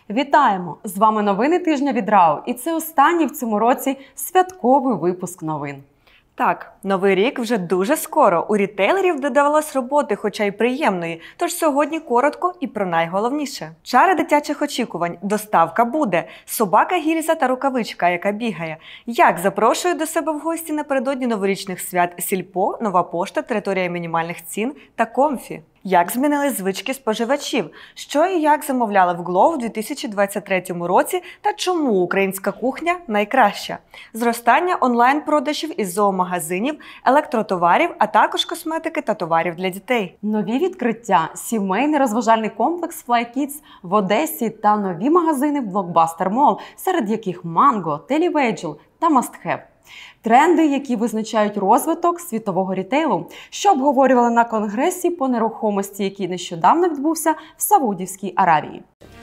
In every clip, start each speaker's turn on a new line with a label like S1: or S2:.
S1: Вітаємо! З вами новини тижня від РАО. І це останній в цьому році святковий випуск новин.
S2: Так, Новий рік вже дуже скоро. У рітейлерів додавалось роботи, хоча й приємної. Тож сьогодні коротко і про найголовніше. Чари дитячих очікувань. Доставка буде. Собака Гільза та рукавичка, яка бігає. Як запрошує до себе в гості напередодні новорічних свят Сільпо, Нова пошта, територія мінімальних цін та Комфі. Як змінились звички споживачів? Що і як замовляли в Глоу в 2023 році та чому українська кухня найкраща? Зростання онлайн-продажів із зоомагазинів, електротоварів, а також косметики та товарів для дітей.
S1: Нові відкриття, сімейний розважальний комплекс Fly Kids в Одесі та нові магазини в Blockbuster Mall, серед яких Mango, Televagel та Must Have. Тренди, які визначають розвиток світового рітейлу, що обговорювали на конгресі по нерухомості, який нещодавно відбувся в Саудівській Аравії.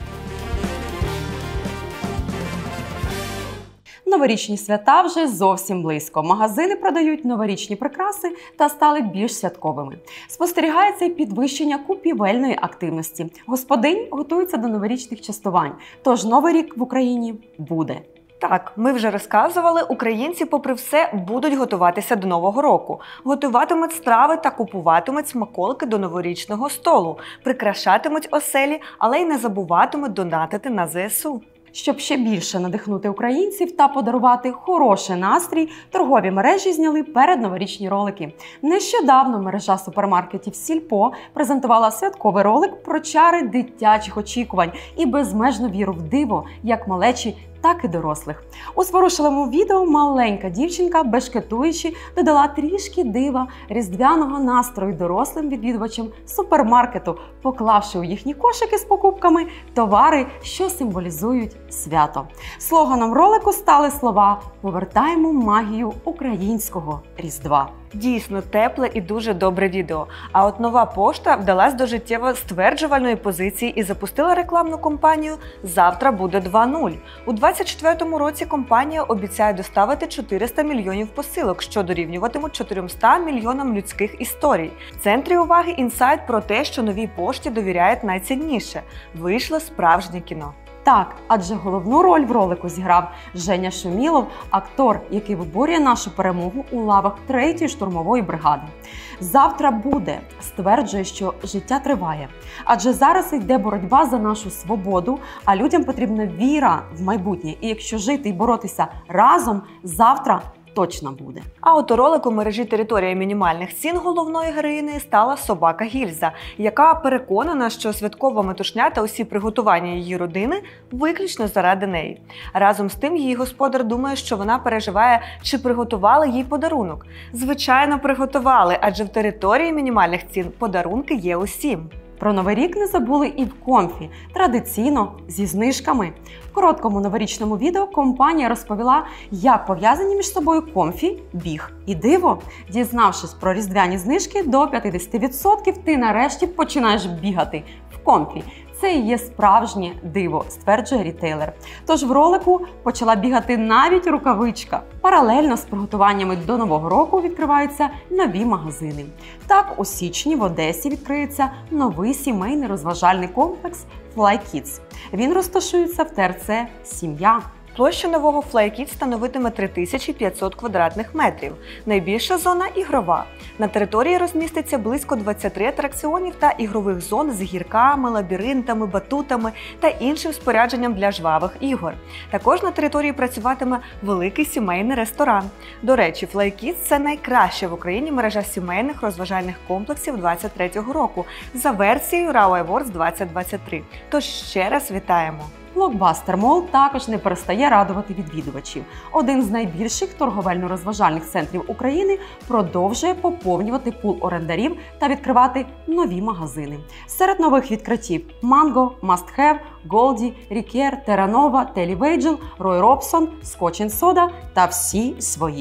S1: Новорічні свята вже зовсім близько. Магазини продають новорічні прикраси та стали більш святковими. Спостерігається й підвищення купівельної активності. Господинь готуються до новорічних частувань, тож Новий рік в Україні буде.
S2: Так, ми вже розказували, українці, попри все, будуть готуватися до Нового року. Готуватимуть страви та купуватимуть смаколики до новорічного столу, прикрашатимуть оселі, але й не забуватимуть донатити на ЗСУ.
S1: Щоб ще більше надихнути українців та подарувати хороший настрій, торгові мережі зняли передноворічні ролики. Нещодавно мережа супермаркетів Сільпо презентувала святковий ролик про чари дитячих очікувань і безмежну віру в диво, як малечі, так і дорослих. У зворушливому відео маленька дівчинка, бешкетуючи, додала трішки дива, різдвяного настрою дорослим відвідувачам супермаркету, поклавши у їхні кошики з покупками товари, що символізують свято. Слоганом ролику стали слова «Повертаємо магію українського Різдва».
S2: Дійсно тепле і дуже добре відео. А от Нова пошта вдалась до життєво стверджувальної позиції і запустила рекламну кампанію «Завтра буде 2.0». У 2024 році компанія обіцяє доставити 400 мільйонів посилок, що дорівнюватимуть 400 мільйонам людських історій. В центрі уваги інсайт про те, що Новій пошті довіряють найцінніше. Вийшло справжнє кіно.
S1: Так, адже головну роль в ролику зіграв Женя Шумілов, актор, який виборює нашу перемогу у лавах 3-ї штурмової бригади. Завтра буде, стверджує, що життя триває. Адже зараз йде боротьба за нашу свободу, а людям потрібна віра в майбутнє. І якщо жити і боротися разом, завтра точно буде.
S2: А от у ролику мережі «Територія мінімальних цін» головною героїнею стала собака Гільза, яка переконана, що святкова метушня та усі приготування її родини виключно заради неї. Разом з тим, її господар думає, що вона переживає, чи приготували їй подарунок. Звичайно, приготували, адже в «Території мінімальних цін» подарунки є усім.
S1: Про Новий рік не забули і в Комфі, традиційно зі знижками. В короткому новорічному відео компанія розповіла, як пов'язані між собою Комфі, біг і диво. Дізнавшись про різдвяні знижки до 50%, ти нарешті починаєш бігати в Комфі. Це і є справжнє диво, стверджує рітейлер. Тож в ролику почала бігати навіть рукавичка. Паралельно з приготуваннями до Нового року відкриваються нові магазини. Так, у січні в Одесі відкриється новий сімейний розважальний комплекс Fly Kids. Він розташується в ТРЦ «Сім'я».
S2: Площа нового Fly Kids становитиме 3500 квадратних метрів. Найбільша зона – ігрова. На території розміститься близько 20 атракціонів та ігрових зон з гірками, лабіринтами, батутами та іншим спорядженням для жвавих ігор. Також на території працюватиме великий сімейний ресторан. До речі, Fly Kids – це найкраща в Україні мережа сімейних розважальних комплексів 2023 року за версією RAO Awards 2023. Тож ще раз вітаємо!
S1: Blockbuster Mall також не перестає радувати відвідувачів. Один з найбільших торговельно-розважальних центрів України продовжує поповнювати пул орендарів та відкривати нові магазини. Серед нових відкриттів – Mango, Must Have, Goldie, Riker, Terra Nova, Televagel, Roy Robson, Scotch & Soda та всі свої.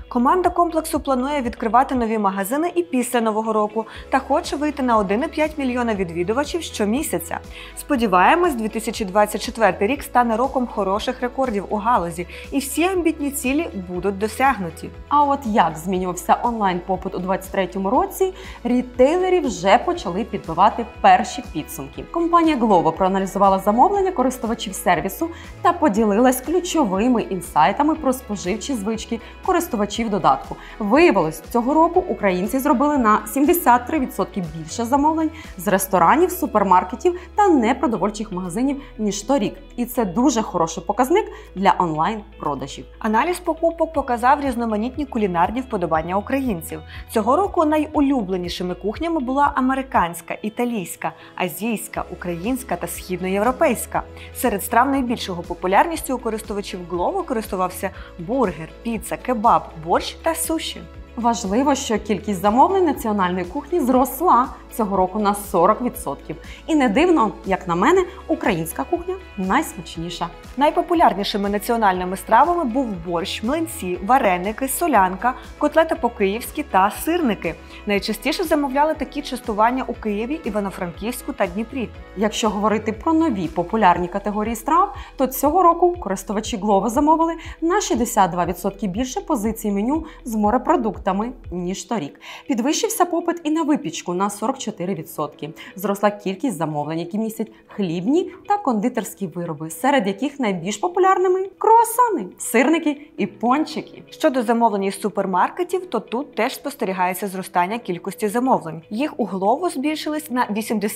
S2: Команда комплексу планує відкривати нові магазини і після Нового року та хоче вийти на 1,5 мільйона відвідувачів щомісяця. Сподіваємось, 2024 рік стане роком хороших рекордів у галузі, і всі амбітні цілі будуть досягнуті.
S1: А от як змінювався онлайн-попит у 2023 році, рітейлери вже почали підбивати перші підсумки. Компанія Glovo проаналізувала замовлення користувачів сервісу та поділилась ключовими інсайтами про споживчі звички користувачів додатку. Виявилось, цього року українці зробили на 73% більше замовлень з ресторанів, супермаркетів та непродовольчих магазинів, ніж торік. І це дуже хороший показник для онлайн-продажів.
S2: Аналіз покупок показав різноманітні кулінарні вподобання українців. Цього року найулюбленішими кухнями була американська, італійська, азійська, українська та східноєвропейська. Серед страв найбільшого популярністю у користувачів Glovo користувався бургер, піца, кебаб, борщ та суші.
S1: Важливо, що кількість замовлень національної кухні зросла цього року на 40%. І не дивно, як на мене, українська кухня найсмачніша.
S2: Найпопулярнішими національними стравами був борщ, млинці, вареники, солянка, котлети по-київськи та сирники. Найчастіше замовляли такі частування у Києві, Івано-Франківську та Дніпрі.
S1: Якщо говорити про нові популярні категорії страв, то цього року користувачі Glovo замовили на 62% більше позицій меню з морепродуктами, ніж торік. Підвищився попит і на випічку на 44%. Зросла кількість замовлень, які містять хлібні та кондитерські вироби, серед яких найбільш популярними – круасани, сирники і пончики.
S2: Щодо замовлень із супермаркетів, то тут теж спостерігається зростання кількості замовлень. Їх у Glovo збільшились на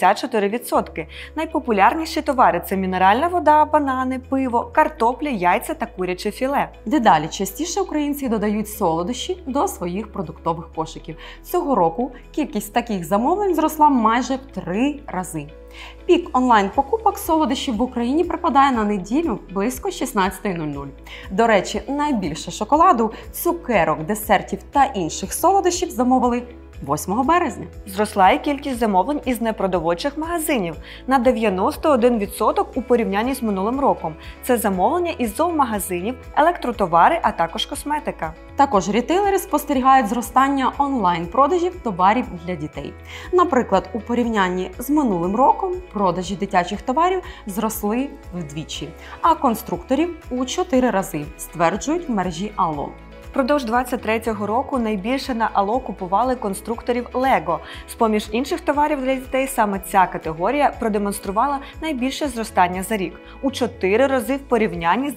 S2: 84%. Найпопулярніші товари – це мінеральна вода, банани, пиво, картопля, яйця та куряче філе.
S1: Дедалі частіше українці додають солодощі до своїх продуктових кошиків. Цього року кількість таких замовлень зросла майже в 3 рази. Пік онлайн-покупок солодощів в Україні припадає на неділю близько 16:00. До речі, найбільше шоколаду, цукерок, десертів та інших солодощів замовили 8 березня.
S2: Зросла і кількість замовлень із непродовольчих магазинів на 91% у порівнянні з минулим роком. Це замовлення із зоомагазинів, електротовари, а також косметика.
S1: Також рітейлери спостерігають зростання онлайн-продажів товарів для дітей. Наприклад, у порівнянні з минулим роком продажі дитячих товарів зросли вдвічі, а конструкторів – у 4 рази, стверджують в мережі Allo.
S2: Впродовж 2023 року найбільше на Allo купували конструкторів Lego. З-поміж інших товарів для дітей саме ця категорія продемонструвала найбільше зростання за рік – у 4 рази в порівнянні з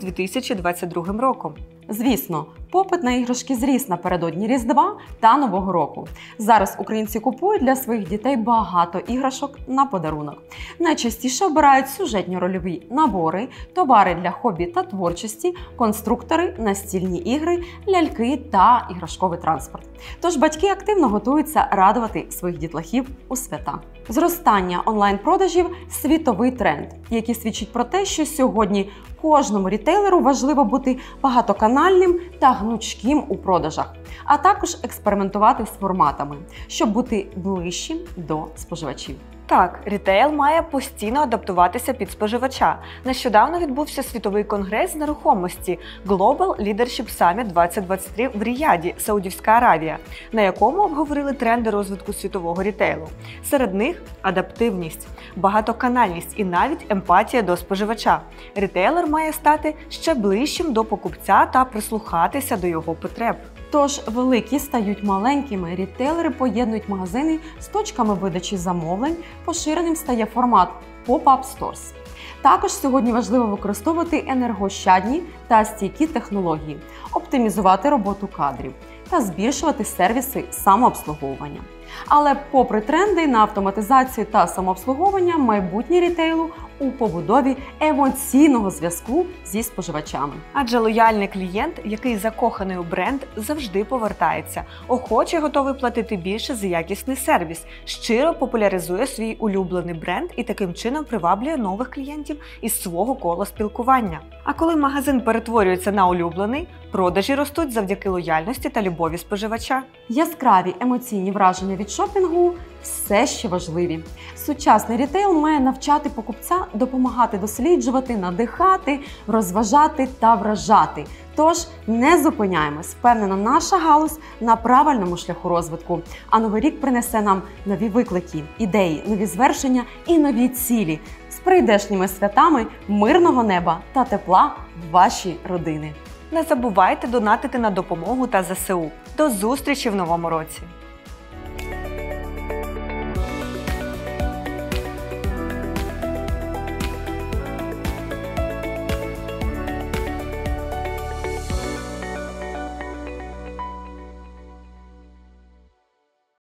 S2: 2022 роком.
S1: Звісно, попит на іграшки зріс напередодні Різдва та Нового року. Зараз українці купують для своїх дітей багато іграшок на подарунок. Найчастіше обирають сюжетні рольові набори, товари для хобі та творчості, конструктори, настільні ігри, ляльки та іграшковий транспорт. Тож батьки активно готуються радувати своїх дітлахів у свята. Зростання онлайн-продажів – світовий тренд, який свідчить про те, що сьогодні кожному рітейлеру важливо бути багатоканальним та гнучким у продажах, а також експериментувати з форматами, щоб бути ближчим до споживачів.
S2: Так, рітейл має постійно адаптуватися під споживача. Нещодавно відбувся світовий конгрес з нерухомості Global Leadership Summit 2023 в Ріяді, Саудівська Аравія, на якому обговорили тренди розвитку світового рітейлу. Серед них – адаптивність, багатоканальність і навіть емпатія до споживача. Рітейлер має стати ще ближчим до покупця та прислухатися до його потреб.
S1: Тож великі стають маленькими, рітейлери поєднують магазини з точками видачі замовлень, поширеним стає формат Pop-up Stores. Також сьогодні важливо використовувати енергоощадні та стійкі технології, оптимізувати роботу кадрів та збільшувати сервіси самообслуговування. Але попри тренди на автоматизацію та самообслуговування, майбутнє рітейлу у побудові емоційного зв'язку зі споживачами.
S2: Адже лояльний клієнт, який закоханий у бренд, завжди повертається, охоче готовий платити більше за якісний сервіс, щиро популяризує свій улюблений бренд і таким чином приваблює нових клієнтів із свого кола спілкування. А коли магазин перетворюється на улюблений, продажі ростуть завдяки лояльності та любові споживача.
S1: Яскраві емоційні враження від шопінгу все ще важливі. Сучасний рітейл має навчати покупця допомагати досліджувати, надихати, розважати та вражати. Тож не зупиняємось. Впевнена, наша галузь на правильному шляху розвитку. А Новий рік принесе нам нові виклики, ідеї, нові звершення і нові цілі. З прийдешніми святами, мирного неба та тепла в ваші родини.
S2: Не забувайте донатити на допомогу та ЗСУ. До зустрічі в новому році!